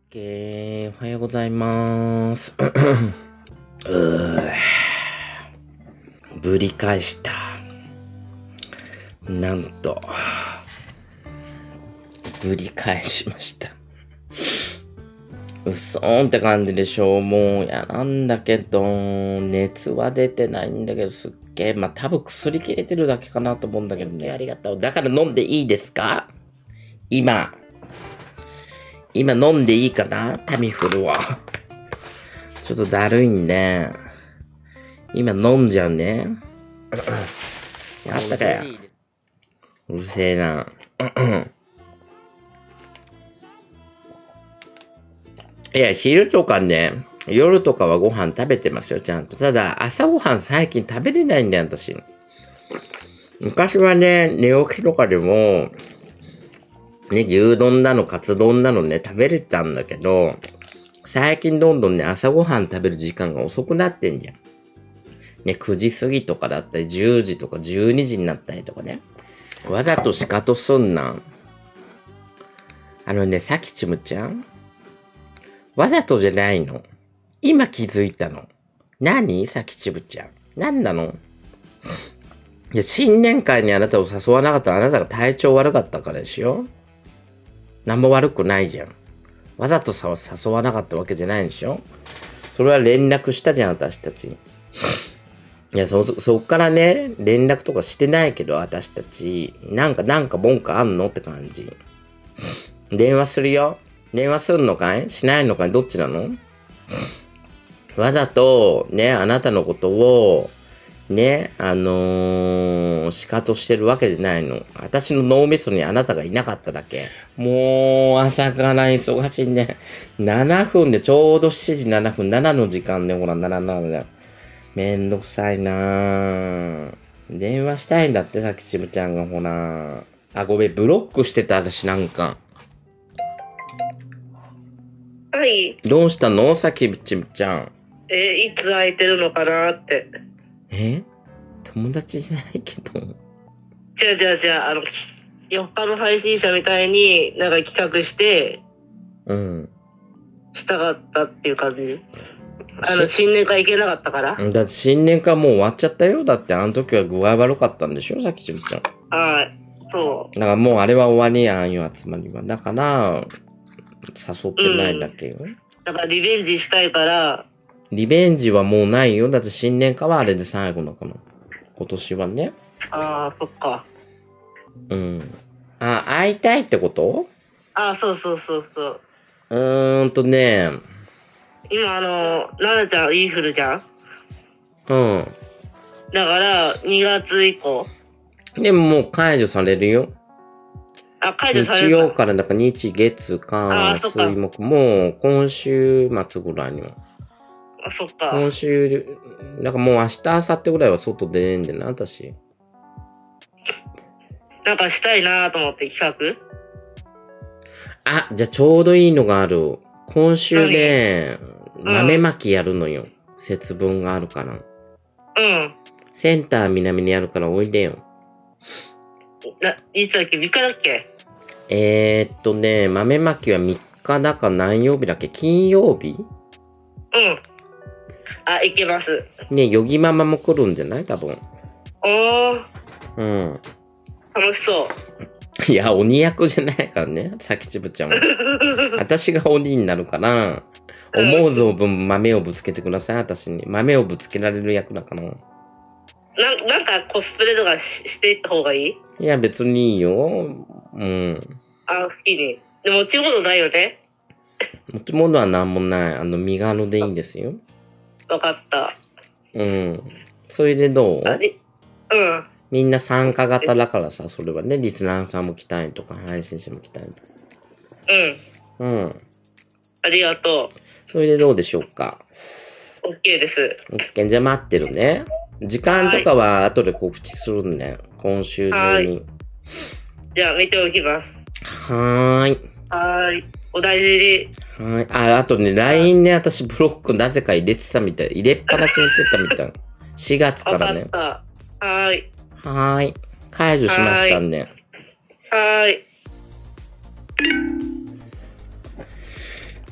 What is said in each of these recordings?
おはようございます。ぶり返した。なんと、ぶり返しました。うそーんって感じでしょう。もう嫌なんだけど、熱は出てないんだけど、すっげえ、多分薬切れてるだけかなと思うんだけどね。ありがとう。だから飲んでいいですか？今飲んでいいかな？タミフルは。ちょっとだるいんで、今飲んじゃうね。やったかよ。うるせえな。いや、昼とかね、夜とかはご飯食べてますよ、ちゃんと。ただ、朝ご飯最近食べれないんだよ、私。昔はね、寝起きとかでも、ね、牛丼なの、カツ丼なのね、食べれたんだけど、最近どんどんね、朝ごはん食べる時間が遅くなってんじゃん。ね、9時過ぎとかだったり、10時とか12時になったりとかね。わざと仕方すんな。さきちむちゃん、わざとじゃないの。今気づいたの。何？さきちむちゃん。何なの？いや、新年会にあなたを誘わなかったらあなたが体調悪かったからでしょ？なんも悪くないじゃん。わざとさ、誘わなかったわけじゃないでしょ？それは連絡したじゃん、私たち。いや、そっからね、連絡とかしてないけど、私たち。なんか文句あんのって感じ。電話するよ。電話すんのかい？しないのかい？どっちなの？わざと、ね、あなたのことを、ね、仕方してるわけじゃないの。私の脳みそにあなたがいなかっただけ。もう、朝から忙しいね。7分で、ちょうど7時7分、7の時間ね、ほら、7だ。めんどくさいなぁ。電話したいんだって、さきちむちゃんが、ほら。あ、ごめん、ブロックしてた、私なんか。 はい。 どうしたの？さきちむちゃん。 いつ空いてるのかなって。 友達じゃないけど。 じゃあ、4日の配信者みたいになんか企画して、したかったっていう感じ。新年会行けなかったから。 だって新年会もう終わっちゃったよ。だってあの時は具合悪かったんでしょ、さきちむちゃん。 はい。そう。 だからもうあれは終わりやん、ああいう集まりは。だから、誘ってないだけよ。 だからリベンジしたいから。 リベンジはもうないよ。だって新年会はあれで最後だから。今年はね。 ああ、そっか。 あ、会いたいってこと？ そう。今ななちゃんインフルじゃん？だから、2月以降。 でももう解除されるよ。 解除される。 日曜からだから日月火水木、もう今週末ぐらいには。 そっか。 今週、なんかもう明日、明後日ぐらいは外出れんじゃない？私。 なんかしたいなと思って企画。じゃあちょうどいいのがある。今週ね、豆まきやるのよ。節分があるから。センター南にあるからおいでよ。 いつだっけ？ 3 日だっけ？ 豆まきは3日だか何曜日だっけ？金曜日？ 行けます。 ね、ヨギママも来るんじゃない？多分。 楽しそう。 いや、鬼役じゃないからね、さきちぶちゃんは。私が鬼になるから、思う存分豆をぶつけてください、私に。豆をぶつけられる役だから。 なんかコスプレとかしていった方がいい？ いや、別にいいよ。好きに。でも持ち物ないよね？ 持ち物はなんもない。身軽でいいですよ。 わかった。 それでどう？みんな参加型だからさ、それはね、リスナーさんも来たいとか、配信者も来たいとか。 ありがとう。 それでどうでしょうか？ OK です。 OK、じゃあ待ってるね。時間とかは後で告知するんで、今週中に。 じゃあ見ておきます。 はーい。 お大事に。 あとね、LINE ね、私ブロックなぜか入れてたみたい。入れっぱなしにしてたみたい。4月からね。解除しましたんで。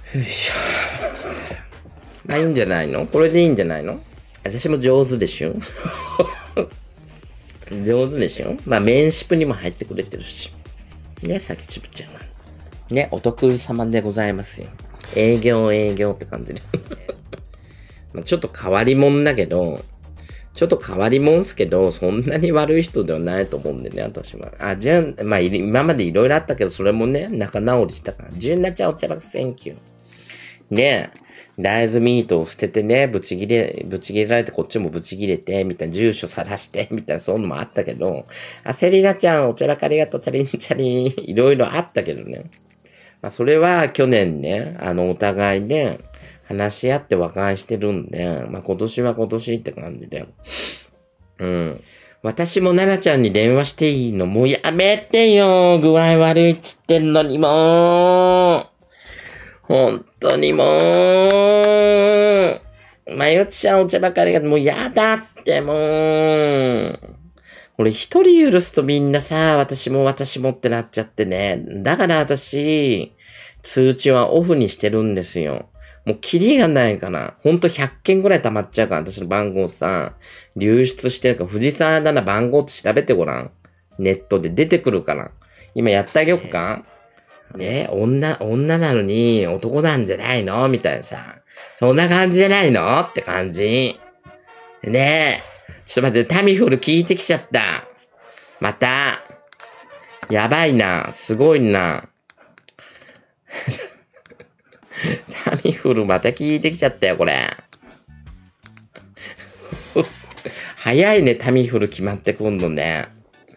よいしょ。まあいいんじゃないの？これでいいんじゃないの？私も上手でしょ上手でしょ？まあメンシップにも入ってくれてるし。ね、さきちぶちゃんは。ね、お得意様でございますよ。営業って感じで。まあちょっと変わり者だけど、そんなに悪い人ではないと思うんでね、私は。じゃあ、まあ、今までいろいろあったけど、それもね、仲直りしたから。純奈ちゃんお茶爆センキュー。ねえ、大豆ミートを捨ててね、ブチ切れられて、こっちもブチ切れて、みたいな、住所晒して、みたいな、そういうのもあったけど、セリナちゃんお茶爆ありがとう、チャリンチャリン、いろいろあったけどね。まあ、それは去年ね、お互いね、話し合って和解してるんで、まあ、今年は今年って感じで。うん。私も奈々ちゃんに電話していいの？もうやめてよ。具合悪いっつってんのにもう。本当にもう。まゆちゃんお茶ばかりがもうやだってもう。俺一人許すとみんなさ、私もってなっちゃってね。だから私、通知はオフにしてるんですよ。もうキリがないから、ほんと100件ぐらい溜まっちゃうから、私の番号さ、流出してるから、藤沢だな番号って調べてごらん。ネットで出てくるから。今やってあげよっか？ね、女なのに男なんじゃないのみたいなさ。そんな感じじゃないのって感じ。ねえ。ちょっと待って、タミフル聞いてきちゃった。また。やばいな。すごいな。タミフルまた聞いてきちゃったよ、これ。早いね、タミフル決まってくんのね。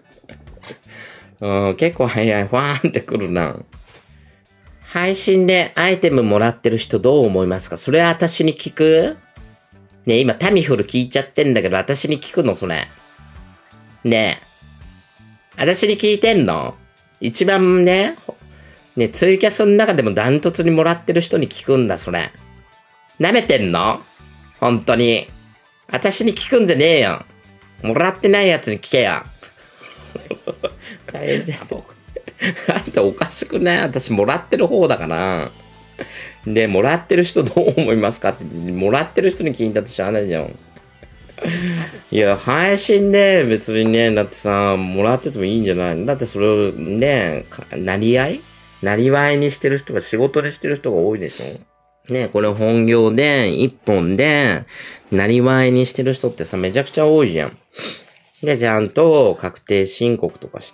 結構早い。ふわーんってくるな。配信でアイテムもらってる人どう思いますか？それは私に聞く？ねえ、今タミフル聞いちゃってんだけど、私に聞くのそれ。ねえ。私に聞いてんの？一番ね、ツイキャスの中でもダントツにもらってる人に聞くんだ、それ。舐めてんの？本当に。私に聞くんじゃねえよ。もらってないやつに聞けよ。チャレンジャー僕。あんたおかしくない？私もらってる方だから。で、もらってる人どう思いますかって、もらってる人に聞いたってしゃあないじゃん。いや、配信で別にね、だってさ、もらっててもいいんじゃないの？だってそれをね、なりわいにしてる人が仕事にしてる人が多いでしょ？ね、これ本業で、一本で、なりわいにしてる人ってさ、めちゃくちゃ多いじゃん。で、ちゃんと確定申告とかして、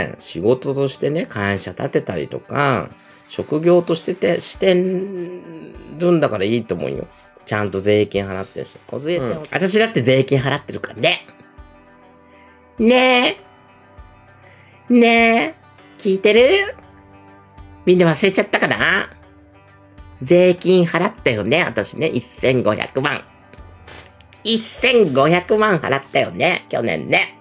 仕事としてね、会社立てたりとか、職業としてるんだからいいと思うよ。ちゃんと税金払ってる人。小杖ちゃん、私だって税金払ってるからね。ねえ、聞いてる？みんな忘れちゃったかな？税金払ったよね、私ね。1500万。1500万払ったよね、去年ね。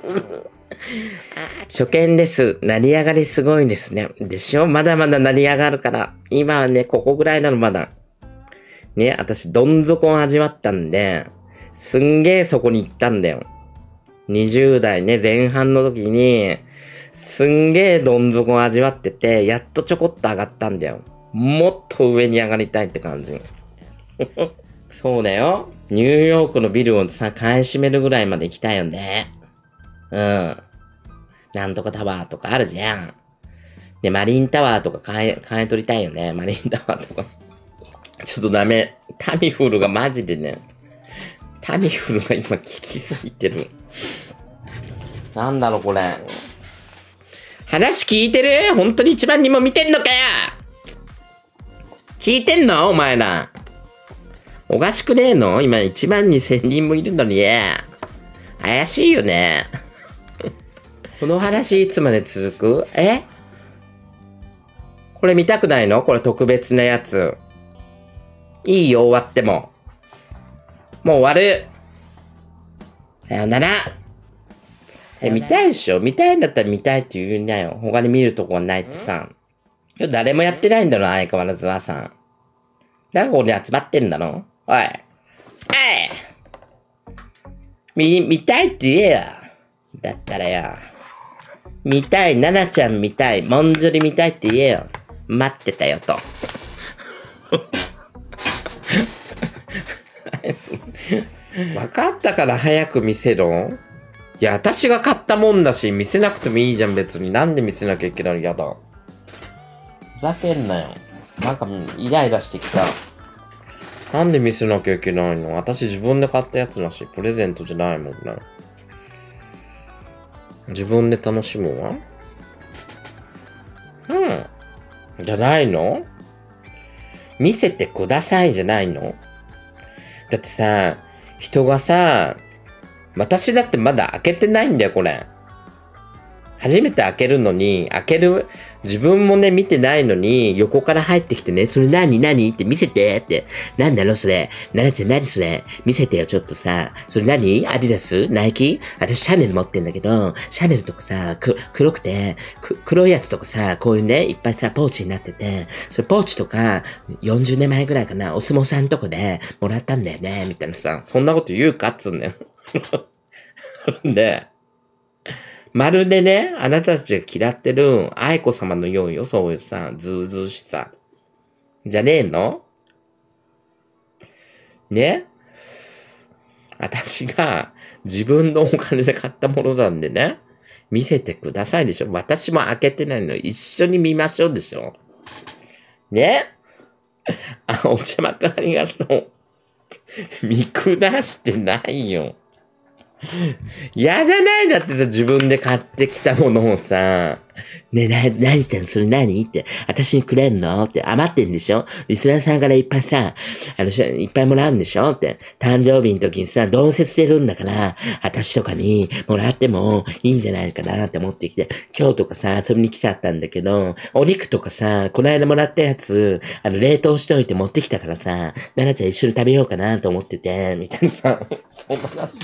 初見です。成り上がりすごいですね。でしょ？まだまだ成り上がるから。今はね、ここぐらいなのまだ。ね、私、どん底を味わったんで、すんげーそこに行ったんだよ。20代ね、前半の時に、すんげーどん底を味わってて、やっとちょこっと上がったんだよ。もっと上に上がりたいって感じ。そうだよ。ニューヨークのビルをさ、買い占めるぐらいまで行きたいよね。うん。なんとかタワーとかあるじゃん。で、マリンタワーとか買い取りたいよね。マリンタワーとか。ちょっとダメ。タミフルがマジでね。タミフルが今効きすぎてる。なんだろこれ。話聞いてる？本当に一番にも見てんのかよ！聞いてんの？お前ら。おかしくねえの？今1万2000人もいるのに。怪しいよね。この話いつまで続く？これ見たくないの？これ特別なやつ。いいよ、終わっても。もう終わる。さよなら。見たいでしょ？見たいんだったら見たいって言うんだよ。他に見るとこがないってさ。今日誰もやってないんだろ、相変わらずはさ。だからここに集まってんだろ？おい。見たいって言えよ。だったらよ。見たい、奈々ちゃん見たい、もんじゅり見たいって言えよ。待ってたよと。 分かったから早く見せろ。いや、私が買ったもんだし、見せなくてもいいじゃん、別に。なんで見せなきゃいけないの？やだ。ふざけんなよ。なんかイライラしてきた。なんで見せなきゃいけないの？私自分で買ったやつだし、プレゼントじゃないもんな。自分で楽しむわ。じゃないの？見せてくださいじゃないの？だってさ、人がさ、私だってまだ開けてないんだよ、これ。初めて開けるのに、自分もね、見てないのに、横から入ってきてね、それ何って見せてって。なんだろそれ。ななちゃん何それ。見せてよ、ちょっとさ。それ何？アディダス？ナイキ？私シャネル持ってんだけど、シャネルとかさ、黒くて、黒いやつとかさ、こういうね、いっぱいさ、ポーチになってて、それポーチとか、40年前ぐらいかな、お相撲さんとこでもらったんだよね、みたいなさ、そんなこと言うかっつうんだよ。で、まるでね、あなたたちが嫌ってる愛子様のようよ、そういうさ、ずうずうしさ。じゃねえの？ね？私が自分のお金で買ったものなんでね、見せてくださいでしょ。私も開けてないの一緒に見ましょうでしょ。ね？お茶まかありがとう。見下してないよ。嫌じゃないだってさ、自分で買ってきたものをさ、ねえ、何言ってんの？それ何？って、私にくれんの？って余ってんでしょ？リスナーさんからいっぱいさ、いっぱいもらうんでしょ？って、誕生日の時にさ、同棲してるんだから、私とかにもらってもいいんじゃないかなって思ってきて、今日とかさ、遊びに来ちゃったんだけど、お肉とかさ、この間もらったやつ、冷凍しといて持ってきたからさ、奈々ちゃん一緒に食べようかなと思ってて、みたいなさ、そんな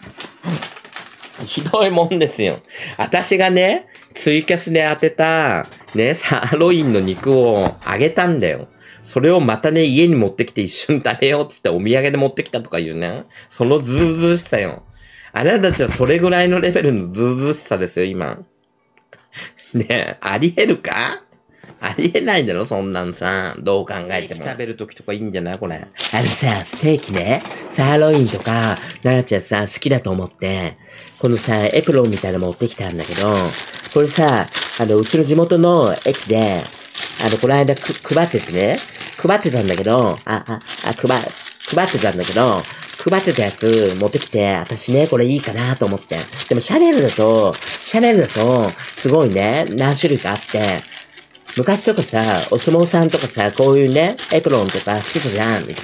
ひどいもんですよ。私がね、ツイキャスで当てた、ね、サーロインの肉をあげたんだよ。それをまたね、家に持ってきて一緒に食べようっつってお土産で持ってきたとか言うね。そのズうずうしさよ。あなたたちはそれぐらいのレベルのズうずうしさですよ、今。ねえ、ありえるか？ありえないだろ、そんなんさ。どう考えても。食べるときとかいいんじゃないこれ。さ、ステーキね。サーロインとか、奈々ちゃんさ、好きだと思って、このさ、エプロンみたいなの持ってきたんだけど、これさ、うちの地元の駅で、この間配っててね、配ってたんだけど、配ってたんだけど、配ってたやつ持ってきて、私ね、これいいかなと思って。でもシャネルだと、すごいね、何種類かあって、昔とかさ、お相撲さんとかさ、こういうね、エプロンとかしてたじゃん、みたい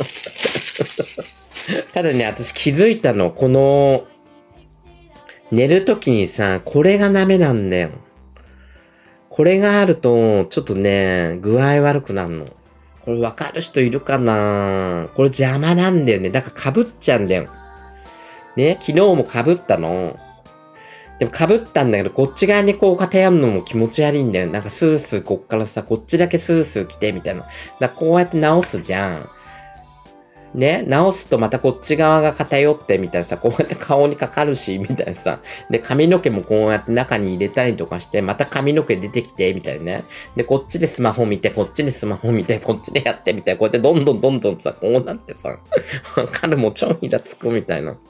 な。ただね、私気づいたの、この、寝るときにさ、これがダメなんだよ。これがあると、ちょっとね、具合悪くなるの。これわかる人いるかな？これ邪魔なんだよね。だから被っちゃうんだよ。ね、昨日も被ったの。でも被ったんだけど、こっち側にこう偏るのも気持ち悪いんだよ。なんかスースーこっからさ、こっちだけスースー来て、みたいな。だからこうやって直すじゃん。ね、直すとまたこっち側が偏って、みたいなさ、こうやって顔にかかるし、みたいなさ。で、髪の毛もこうやって中に入れたりとかして、また髪の毛出てきて、みたいなね。で、こっちでスマホ見て、こっちでスマホ見て、こっちでやって、みたいな。こうやってどんどんさ、こうなってさ、わかる、もうちょんイラつくみたいな。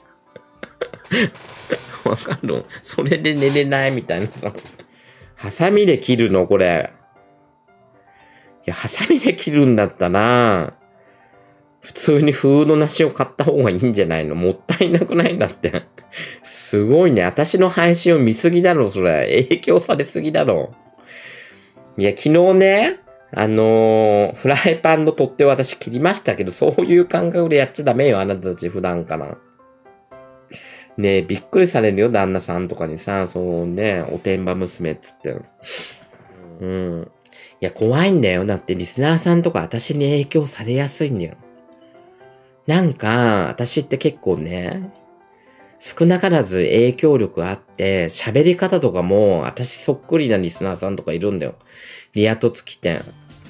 わかる？それで寝れないみたいなさ。ハサミで切るのこれ。いや、ハサミで切るんだったら、普通にフードなしを買った方がいいんじゃないの？もったいなくないんだって。すごいね。私の配信を見すぎだろ、それ。影響されすぎだろ。いや、昨日ね、フライパンの取っ手を私切りましたけど、そういう感覚でやっちゃダメよ、あなたたち普段から。ねえ、びっくりされるよ、旦那さんとかにさ、そうね、おてんば娘っつって。うん。いや、怖いんだよ。だってリスナーさんとか私に影響されやすいんだよ。なんか、私って結構ね、少なからず影響力があって、喋り方とかも、私そっくりなリスナーさんとかいるんだよ。リア凸来て、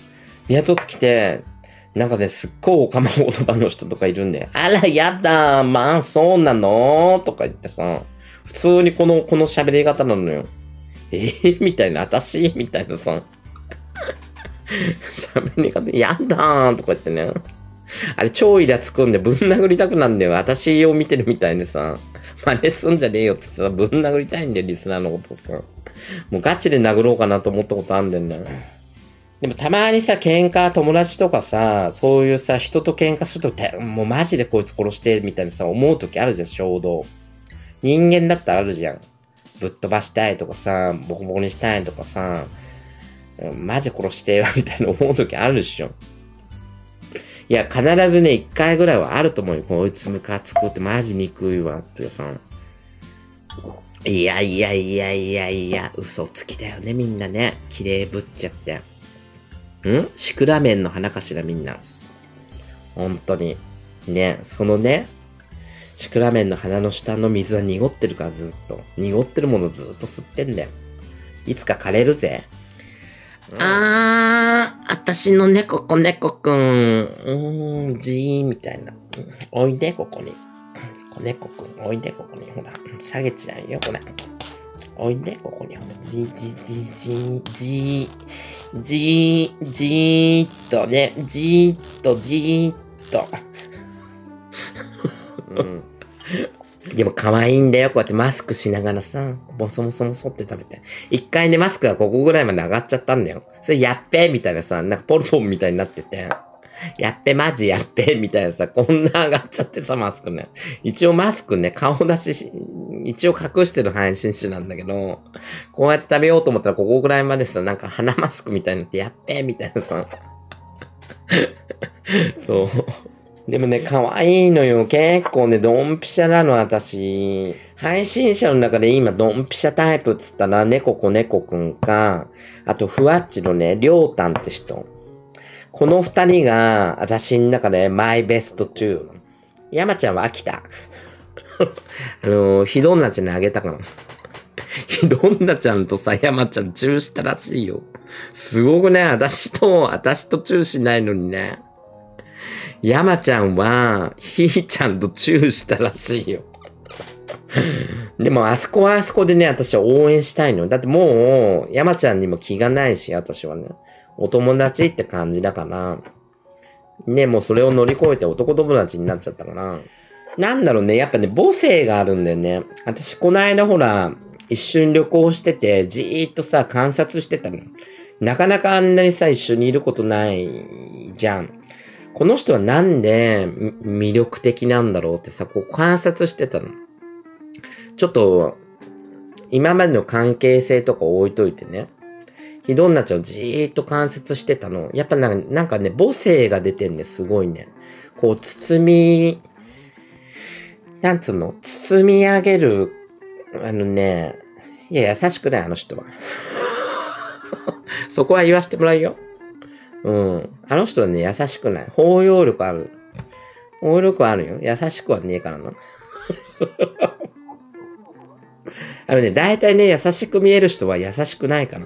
なんかね、すっごいおかま言葉の人とかいるんで、あら、やだ、まあ、そうなのとか言ってさ、普通にこの喋り方なのよ。みたいな、私みたいなさ。 喋り方、やだーとか言ってね。あれ超イラつくんでぶん殴りたくなんだよ。私を見てるみたいでさ、真似すんじゃねえよってさ、ぶん殴りたいんだよ、リスナーのことをさ。もうガチで殴ろうかなと思ったことあんだよね。でもたまにさ、喧嘩、友達とかさ、そういうさ、人と喧嘩すると、もうマジでこいつ殺して、みたいなさ、思う時あるじゃん、衝動。人間だったらあるじゃん。ぶっ飛ばしたいとかさ、ボコボコにしたいとかさ、マジ殺してよ、みたいな思う時あるでしょ。いや、必ずね、一回ぐらいはあると思うよ。こいつムカつくってマジ憎いわ、っていうさ。いやいやいやいやいや、嘘つきだよね、みんなね。綺麗ぶっちゃって。シクラメンの花かしら、みんな。本当に。ね、そのね、シクラメンの花の下の水は濁ってるからずっと。濁ってるものずっと吸ってんだよ。いつか枯れるぜ。私の猫子猫くん。じーみたいな。おいで、ここに。子猫くん、おいで、ここに。ほら、下げちゃうよ、これ。おいで、ここに。ほら、じーっとね、じーっと。でも可愛いんだよ。こうやってマスクしながらさ、ボソボソボソって食べて。一回ね、マスクがここぐらいまで上がっちゃったんだよ。それやっべみたいなさ、なんかポルポンみたいになってて。やっべマジやっべみたいなさ、こんな上がっちゃってさ、マスクね。一応マスクね、顔出し、一応隠してる配信者なんだけど、こうやって食べようと思ったらここぐらいまでさ、なんか鼻マスクみたいになってやっべみたいなさ。そう。でもね、可愛いのよ。結構ね、ドンピシャなの、私。配信者の中で今、ドンピシャタイプっつったら、猫子猫くんか、あと、ふわっちのね、りょうたんって人。この二人が、私の中でマイベスト2。山ちゃんは飽きた。ひどんなちゃんにあげたかな。ひどんなちゃんとさ、山ちゃんチューしたらしいよ。すごくね、私とチューしないのにね。山ちゃんは、ひーちゃんとチューしたらしいよ。でも、あそこはあそこでね、私は応援したいの。だってもう、山ちゃんにも気がないし、私はね。お友達って感じだから。ね、もうそれを乗り越えて男友達になっちゃったから。なんだろうね、やっぱね、母性があるんだよね。私、この間ほら、一緒に旅行してて、じーっとさ、観察してたの。なかなかあんなにさ、一緒にいることないじゃん。この人はなんで魅力的なんだろうってさ、こう観察してたの。ちょっと、今までの関係性とか置いといてね。ひどんなちゃんをじーっと観察してたの。やっぱなんかね、母性が出てんね、すごいね。こう、なんつうの、包み上げる、いや、優しくない、あの人は。そこは言わせてもらうよ。あの人はね、優しくない。包容力ある。包容力あるよ。優しくはねえからな。大体ね、優しく見える人は優しくないから。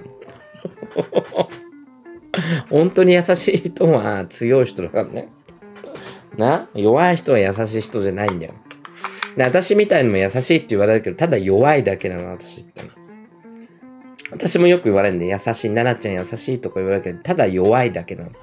本当に優しい人は強い人だからね。弱い人は優しい人じゃないんだよ。私みたいにも優しいって言われるけど、ただ弱いだけなの、私って。私もよく言われるんで、優しい、奈々ちゃん優しいとか言われるけど、ただ弱いだけなの。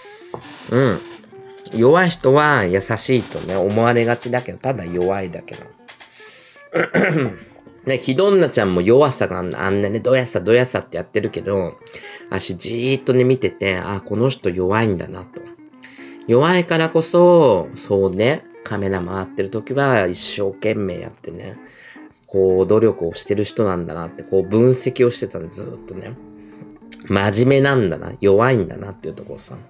弱い人は優しいとね、思われがちだけど、ただ弱いだけなの。ね、ひどんなちゃんも弱さがあんなね、どやさってやってるけど、私じーっとね、見てて、この人弱いんだなと。弱いからこそ、そうね、カメラ回ってる時は一生懸命やってね、こう、努力をしてる人なんだなって、こう、分析をしてたんで、ずーっとね。真面目なんだな、弱いんだなっていうところさ。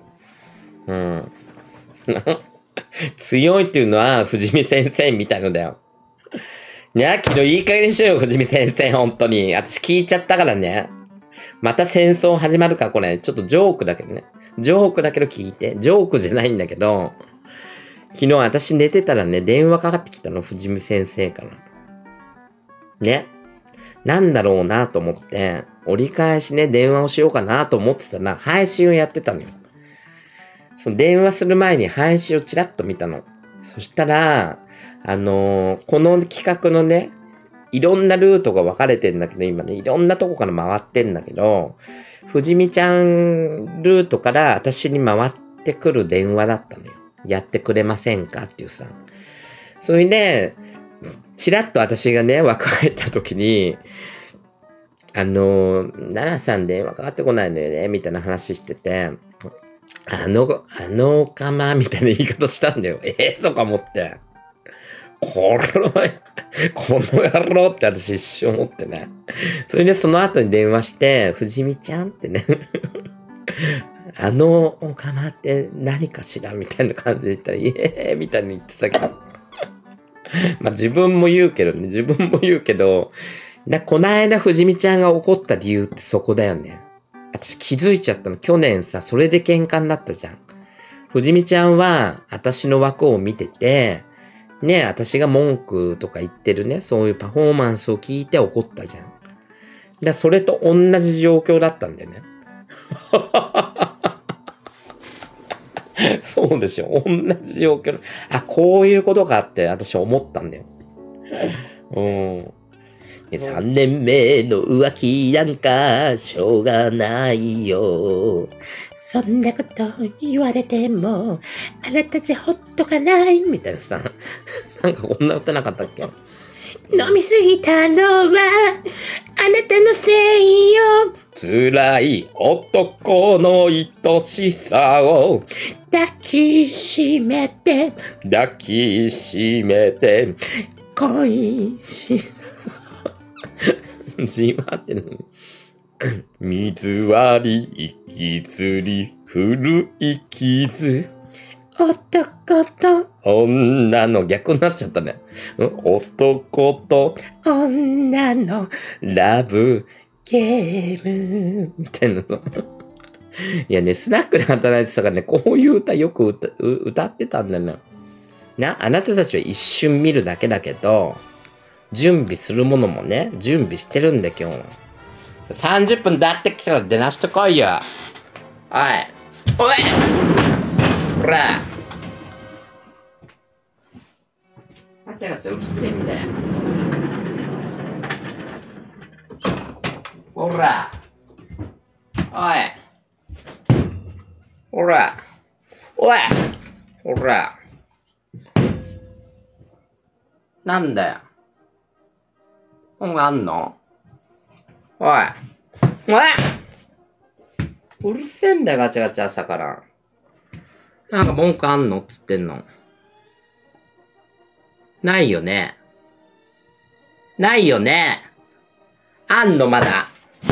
強いっていうのは、藤見先生みたいのだよ。ね、昨日いい加減にしようよ、藤見先生、本当に。私聞いちゃったからね。また戦争始まるか、これ。ちょっとジョークだけどね。ジョークだけど聞いて。ジョークじゃないんだけど、昨日私寝てたらね、電話かかってきたの、藤見先生から。ね。なんだろうなと思って、折り返しね、電話をしようかなと思ってたら、配信をやってたのよ。その電話する前に配信をチラッと見たの。そしたら、この企画のね、 いろんなルートが分かれてんだけど、今ね、いろんなとこから回ってんだけど、藤見ちゃんルートから私に回ってくる電話だったのよ。やってくれませんかっていうさ。それで、ちらっと私がね、若返った時に、奈々さん電話かかってこないのよね、みたいな話してて、おかま、みたいな言い方したんだよ。とか思って。この野郎って私一瞬思ってね。それでその後に電話して、藤見ちゃんってね、おかまって何かしらみたいな感じで言ったら、みたいに言ってたけど。まあ自分も言うけど、この間藤見ちゃんが怒った理由ってそこだよね。私気づいちゃったの。去年さ、それで喧嘩になったじゃん。藤見ちゃんは私の枠を見てて、ね、私が文句とか言ってるね、そういうパフォーマンスを聞いて怒ったじゃん。それと同じ状況だったんだよね。そうでしょ。同じ状況。こういうことかって私思ったんだよ。3年目の浮気なんかしょうがないよ。そんなこと言われても、あなたじゃほっとかないみたいなさ。なんかこんな歌なかったっけ？飲みすぎたのは、あなたのせいよ。辛い男の愛しさを抱きしめて、恋し、じわってる。水割り、息づり、古い傷。男と女の逆になっちゃったね。男と女のラブゲームみたいなの。いやね、スナックで働いてたからね、こういう歌よく歌ってたんだよね。あなたたちは一瞬見るだけだけど、準備するものもね、準備してるんだ今日。30分経ってきたら出なしてこいよ。おいほらガチャガチャうるせえんだよ。ほらほらなんだよ。本があんの？うるせえんだよ、ガチャガチャ朝から。なんか文句あんのっつってんの。ないよね。あんのまだ。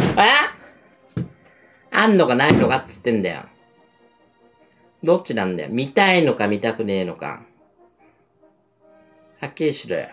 あんのかないのかっつってんだよ。どっちなんだよ。見たいのか見たくねえのか。はっきりしろよ。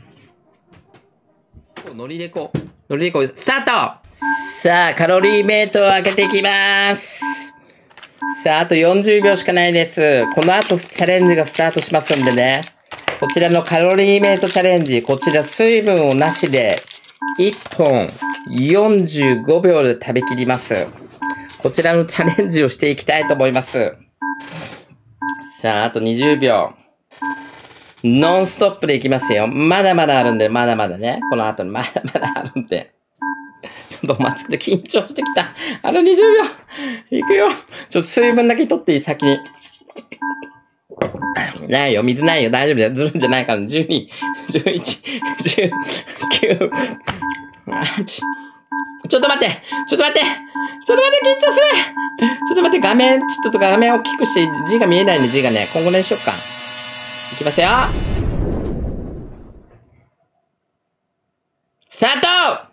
ノリでこう、スタート。さあ、カロリーメイトを開けていきます。さあ、あと40秒しかないです。この後チャレンジがスタートしますんでね。こちらのカロリーメイトチャレンジ、こちら水分をなしで1本45秒で食べきります。こちらのチャレンジをしていきたいと思います。さあ、あと20秒。ノンストップでいきますよ。まだまだあるんで、まだまだね。この後にまだまだあるんで。ちょっとお待ちください。緊張してきた。あと20秒。いくよ。ちょっと水分だけ取っていい？先に。ないよ。水ないよ。大丈夫だよ。ずるんじゃないから。12、11、10、9、8。ちょっと待って。緊張する。ちょっと待って、画面を大きくして、字が見えないんで、字がね、今後にしよっか。いきますよ。スタート。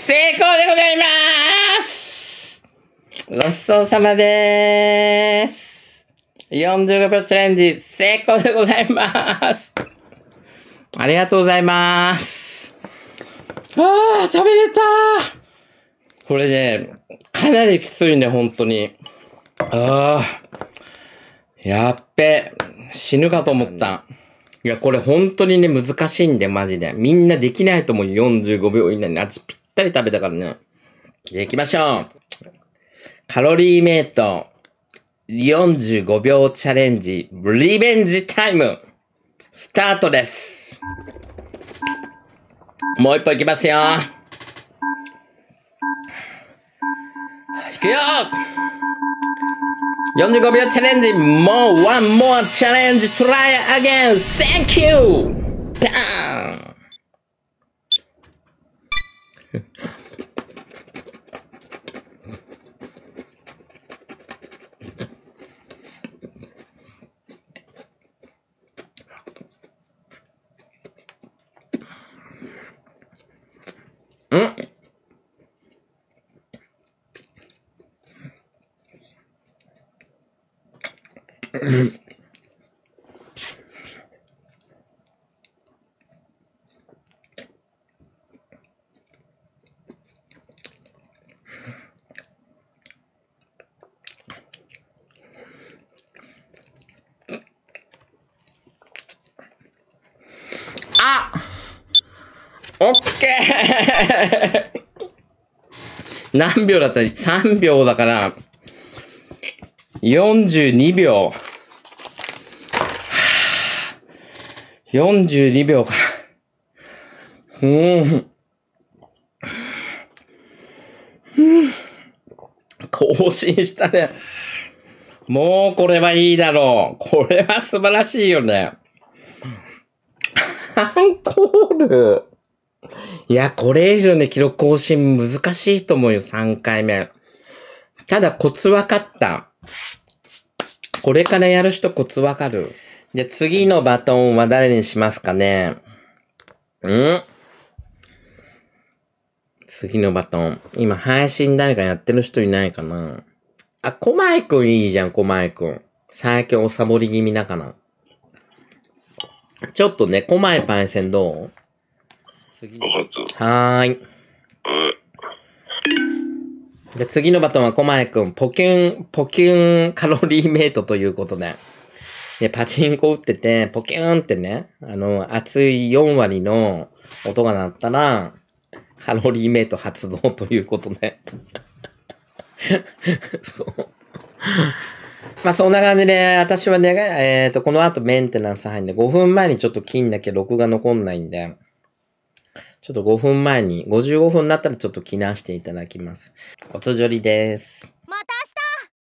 成功でございます。ごちそうさまでーす。45秒チャレンジ成功でございます。ありがとうございます。あー、食べれたー。これね、かなりきついね、本当に。やっべ。死ぬかと思った。いや、これ本当にね、難しいんで、マジで。みんなできないと思うよ。45秒以内に味ぴったり食べたからね。行きましょう。カロリーメイト45秒チャレンジリベンジタイムスタートです。もう一歩行きますよ。行くよ。45秒チャレンジ、もうワンモアチャレンジ、トライアゲン、Thank you! バーン。オッケー何秒だったら ?3 秒だから、42秒。42秒かな。更新したね。もうこれはいいだろう。これは素晴らしいよね。アンコール。いや、これ以上ね、記録更新難しいと思うよ、3回目。ただ、コツ分かった。これからやる人コツ分かる。で、次のバトンは誰にしますかね？次のバトン。今、配信誰かやってる人いないかな？あ、コマイくんいいじゃん、コマイくん。最近おサボり気味だから。ちょっとね、コマイパイセンどう？次の。はーい。で、次のバトンはコマイくん、ポキュンカロリーメイトということで。で、パチンコ打ってて、ポキュンってね、熱い4割の音が鳴ったら、カロリーメイト発動ということで。そう。まあそんな感じで、私はね、この後メンテナンス入んで、5分前にちょっと切んなきゃ録画残んないんで、ちょっと5分前に、55分になったらちょっと切らしていただきます。おつじょりです。